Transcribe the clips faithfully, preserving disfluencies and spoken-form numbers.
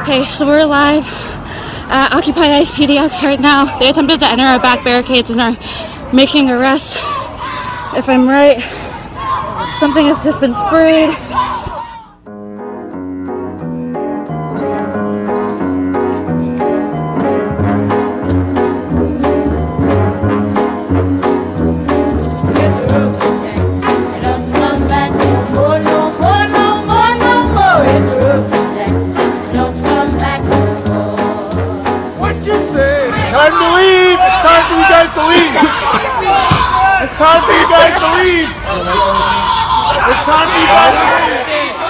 Okay, so we're live at Occupy ICE P D X right now. They attempted to enter our back barricades and are making arrests. If I'm right, something has just been sprayed. Time to leave! It's time for you guys to leave! It's time for you guys to leave! It's time for you guys to leave!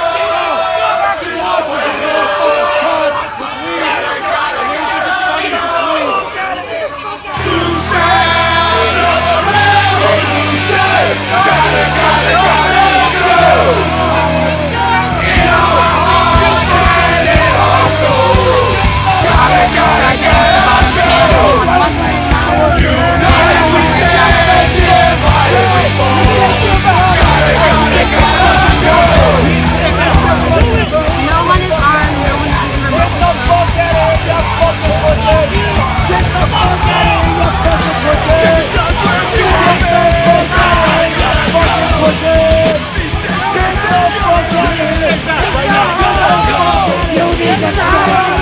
Two sounds of a revolution! Gotta, gotta, gotta go! In our hearts and in our souls! Gotta, gotta, gotta United we stand, divided we fall. Gotta, gotta, gotta go. No one is armed, no one is even Get the fuck out of here, you fucking pussy! Get the fuck out of here, you fucking pussy! Get the fuck out of here, you fucking pussy! Get the fuck out of here! You need to stop!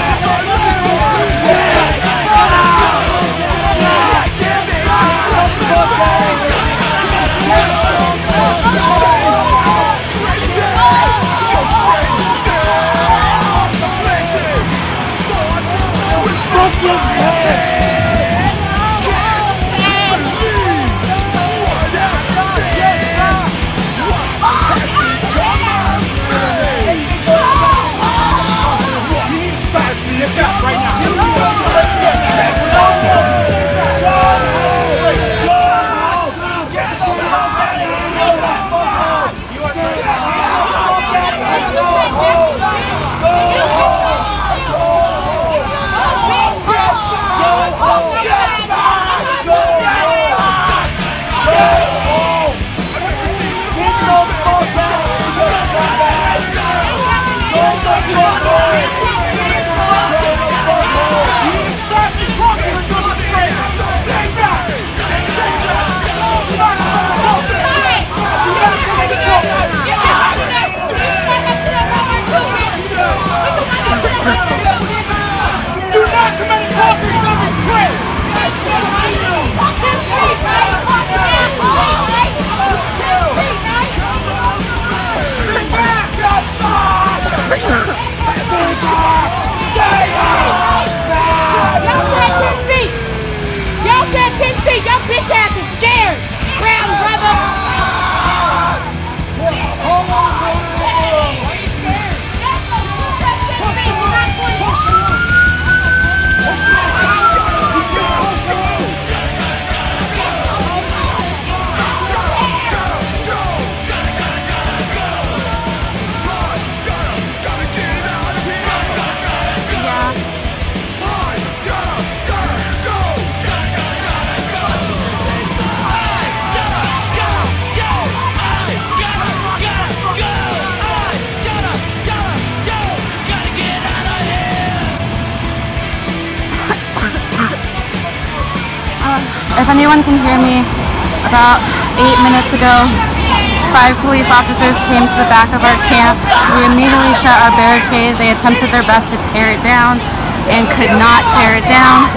If anyone can hear me, about eight minutes ago, five police officers came to the back of our camp. We immediately shut our barricade. They attempted their best to tear it down and could not tear it down.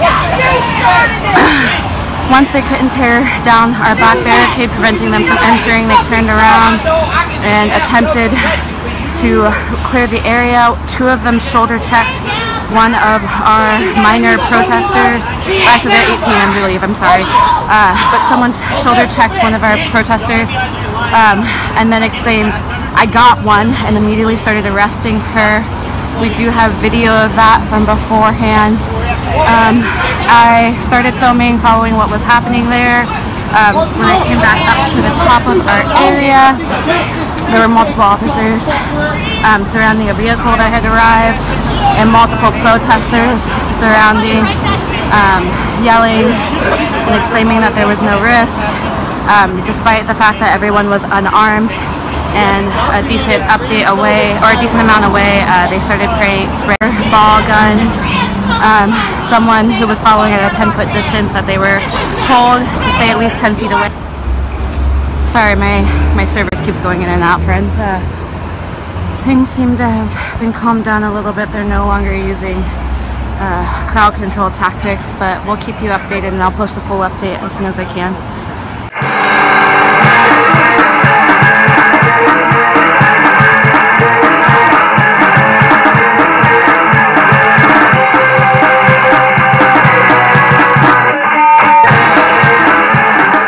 Once they couldn't tear down our back barricade, preventing them from entering, they turned around and attempted to clear the area. Two of them shoulder checked one of our minor protesters. Actually, they're eighteen, I believe, I'm sorry. Uh, but someone shoulder checked one of our protesters um, and then exclaimed, "I got one," and immediately started arresting her. We do have video of that from beforehand. Um, I started filming following what was happening there. Um, when I came back up to the top of our area, there were multiple officers um, surrounding a vehicle that had arrived, and multiple protesters surrounding, um, yelling and exclaiming that there was no risk, um, despite the fact that everyone was unarmed. and a decent update away, or a decent amount away, uh, they started spraying spray ball guns. Um, someone who was following at a ten foot distance that they were told to stay at least ten feet away. Sorry, my, my service keeps going in and out, friends. Uh, things seem to have been calmed down a little bit. They're no longer using uh, crowd control tactics, but we'll keep you updated and I'll post a full update as soon as I can.